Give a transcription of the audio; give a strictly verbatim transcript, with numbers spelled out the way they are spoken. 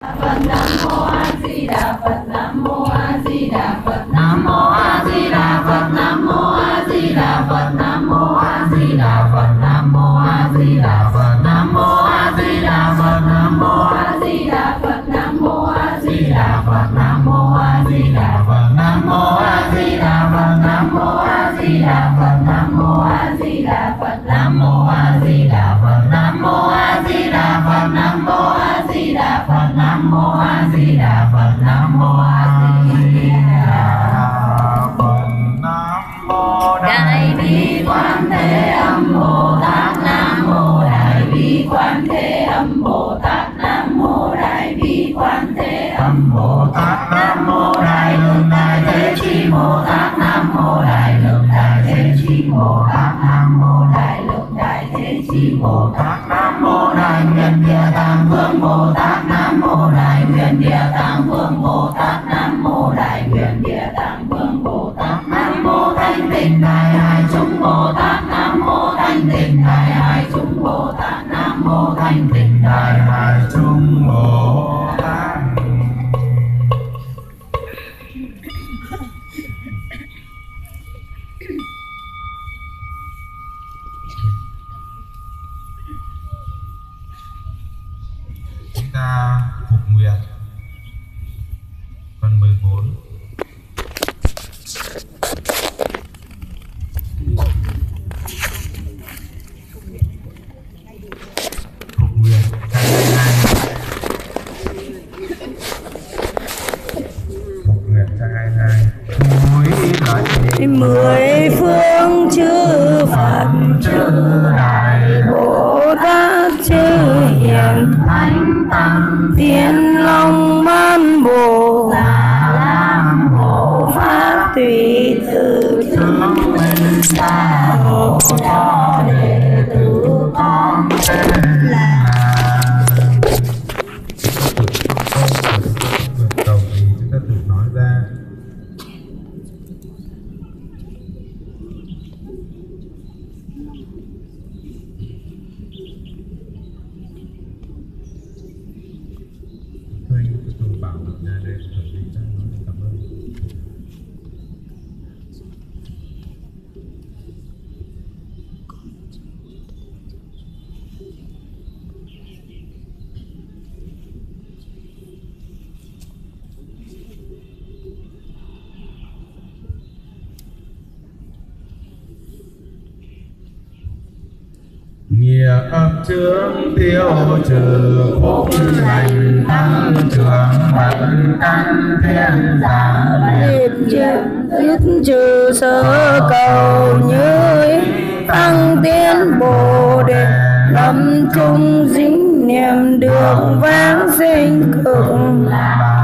Phật. Nam mô A Di Đà Phật. Nam mô A Di Đà Phật. Nam mô A Di Đà Phật. Nam mô A Di Đà Phật. Nam mô A Di Đà Phật. Nam mô A Di Đà Phật. Nam mô A Di Đà Phật. Nam mô A Di Đà Phật. Nam mô A Di Đà Phật. Nam mô A Di Đà Phật. Nam mô A Di Đà Phật. Nam mô A Di Đà Phật. Nam mô A Di Đà Phật. Nam mô A Di Đà Phật. Nam mô A Di Đà Phật. Nam mô A Di Đà Phật. Nam mô A Di Đà Phật. Nam mô A Di Đà Phật. Nam mô Đại Bi Quan Thế Âm Bồ Tát. Nam mô Đại Bi Quan Thế Âm Bồ Tát. Nam mô Đại Bi Quan Thế Âm Bồ Tát. Nam mô Đại Lượng Đại Thế Chí Bồ Tát. Nam mô Đại Lượng Đại Thế Chí Bồ Tát. Nam mô Đại Lượng Đại Thế Chí Bồ Tát. Nam mô Đại Nguyện Địa Tạng Vương Bồ Tát. Nam mô Đại Nguyện Địa Tạng Vương Bồ Tát. Nam mô Đại Nguyện Địa Tạng Vương Bồ Tát. Nam mô Thanh Tịnh Đại Hải Chúng Bồ Tát. Nam mô Thanh Tịnh Đại Hải Chúng Bồ Tát. Nam mô Thanh Tịnh Đại Hải Chúng Bồ Tát. Chúng ta phục nguyện phần mười bốn. Phục nguyện trang hai hai. Phục nguyện trang hai hai. Mười phương chư Phật chư Đại Bồ Tát chư Hiền Thánh Tăng Thiên Long Ban Bồ Đà Lam Hộ Pháp tùy tự chứng minh gia hộ cho đệ tử con tên là đầu thì chúng ta tự nói ra. Thôi anh Tùng bảo nhà đây chuẩn bị ra nói cảm ơn. Nghiệp chướng tiêu trừ phúc lành tăng trưởng bận căn thiên giả liệt dứt trừ sơ cầu như tăng tiến bồ đề lâm trung dính niệm được vãng sinh cực là